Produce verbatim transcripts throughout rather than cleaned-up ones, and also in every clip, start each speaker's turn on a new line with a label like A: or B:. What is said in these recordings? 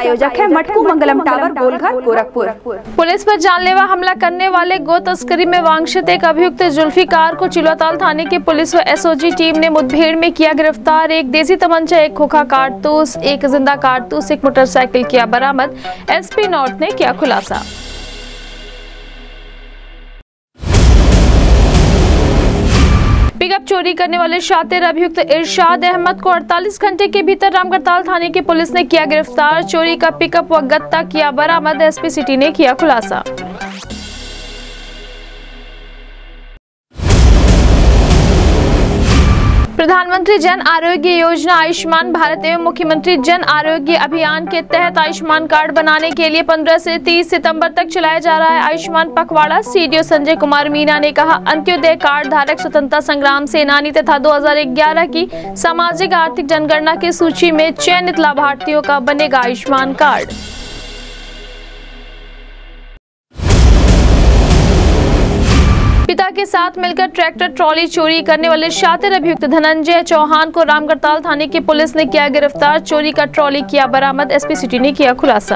A: प्रायोजक है Matku Mangalam tower, Golghar, Gorakhpur.
B: Police पर जानलेवा हमला करने वाले गो तस्करी में वांछित एक अभियुक्त जुल्फिकार को चिल्लाताल थाने की पुलिस व एसओजी टीम ने मुठभेड़ में किया गिरफ्तार। एक देसी तमंचा, एक खोखा कारतूस, एक जिंदा कारतूस, एक मोटरसाइकिल किया बरामद। एसपी नॉर्थ ने किया खुलासा। पिकअप चोरी करने वाले शातिर अभियुक्त इरशाद अहमद को अड़तालीस घंटे के भीतर रामगढ़ताल थाने की पुलिस ने किया गिरफ्तार। चोरी का पिकअप व गत्ता किया बरामद। एसपी सिटी ने किया खुलासा। प्रधानमंत्री जन आरोग्य योजना आयुष्मान भारत एवं मुख्यमंत्री जन आरोग्य अभियान के तहत आयुष्मान कार्ड बनाने के लिए पंद्रह से तीस सितंबर तक चलाया जा रहा है आयुष्मान पखवाड़ा। सीडीओ संजय कुमार मीना ने कहा, अंत्योदय कार्ड धारक स्वतंत्रता संग्राम सेनानी तथा दो हज़ार ग्यारह की सामाजिक आर्थिक जनगणना की सूची में चयनित लाभार्थियों का बनेगा आयुष्मान कार्ड। पिता के साथ मिलकर ट्रैक्टर ट्रॉली चोरी करने वाले शातिर अभियुक्त धनंजय चौहान को रामगढ़ताल थाने की पुलिस ने किया गिरफ्तार। चोरी का ट्रॉली किया बरामद। एसपी सिटी ने किया खुलासा।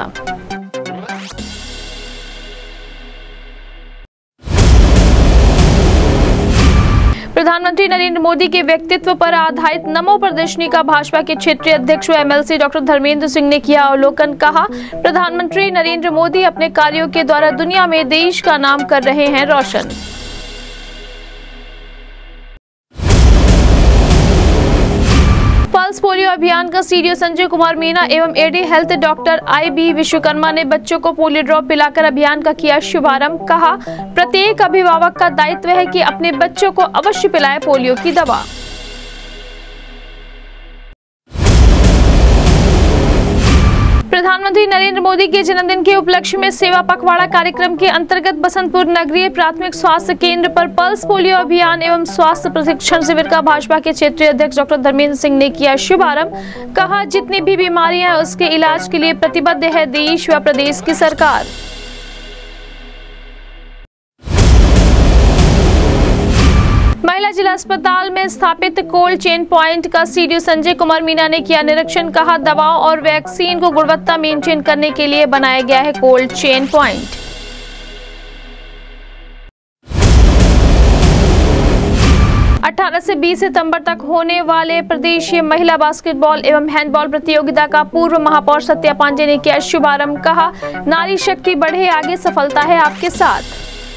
B: प्रधानमंत्री नरेंद्र मोदी के व्यक्तित्व पर आधारित नमो प्रदर्शनी का भाजपा के क्षेत्रीय अध्यक्ष व एमएलसी डॉक्टर धर्मेंद्र सिंह ने किया अवलोकन। कहा, प्रधानमंत्री नरेंद्र मोदी अपने कार्यों के द्वारा दुनिया में देश का नाम कर रहे हैं रोशन। पल्स पोलियो अभियान का सीडीओ संजय कुमार मीना एवं AD health doctor I B Vishwakarma ने बच्चों को पोलियो ड्रॉप पिलाकर अभियान का किया शुभारंभ। कहा, प्रत्येक अभिभावक का दायित्व है कि अपने बच्चों को अवश्य पिलाए पोलियो की दवा। प्रधानमंत्री नरेंद्र मोदी के जन्मदिन के उपलक्ष्य में सेवा पखवाड़ा कार्यक्रम के अंतर्गत बसंतपुर नगरीय प्राथमिक स्वास्थ्य केंद्र पर पल्स पोलियो अभियान एवं स्वास्थ्य प्रशिक्षण शिविर का भाजपा के क्षेत्रीय अध्यक्ष डॉक्टर धर्मेंद्र सिंह ने किया शुभारंभ। कहा, जितनी भी बीमारियां हैं उसके इलाज के लिए प्रतिबद्ध है देश व प्रदेश की सरकार। महिला जिला अस्पताल में स्थापित कोल्ड चेन प्वाइंट का सीडीओ संजय कुमार मीना ने किया निरीक्षण। कहा, दवाओं और वैक्सीन को गुणवत्ता मेंटेन करने के लिए बनाया गया है कोल्ड चेन प्वाइंट। अठारह से बीस सितंबर तक होने वाले प्रदेशीय महिला बास्केटबॉल एवं हैंडबॉल प्रतियोगिता का पूर्व महापौर सत्या पांडे ने किया शुभारंभ। कहा, नारी शक्ति बढ़े आगे, सफलता है आपके साथ।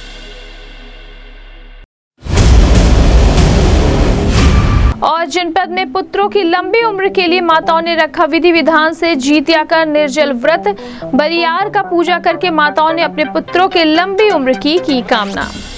B: और जनपद में पुत्रों की लंबी उम्र के लिए माताओं ने रखा विधि विधान से जीतिया का निर्जल व्रत। बरियार का पूजा करके माताओं ने अपने पुत्रों के लंबी उम्र की की कामना।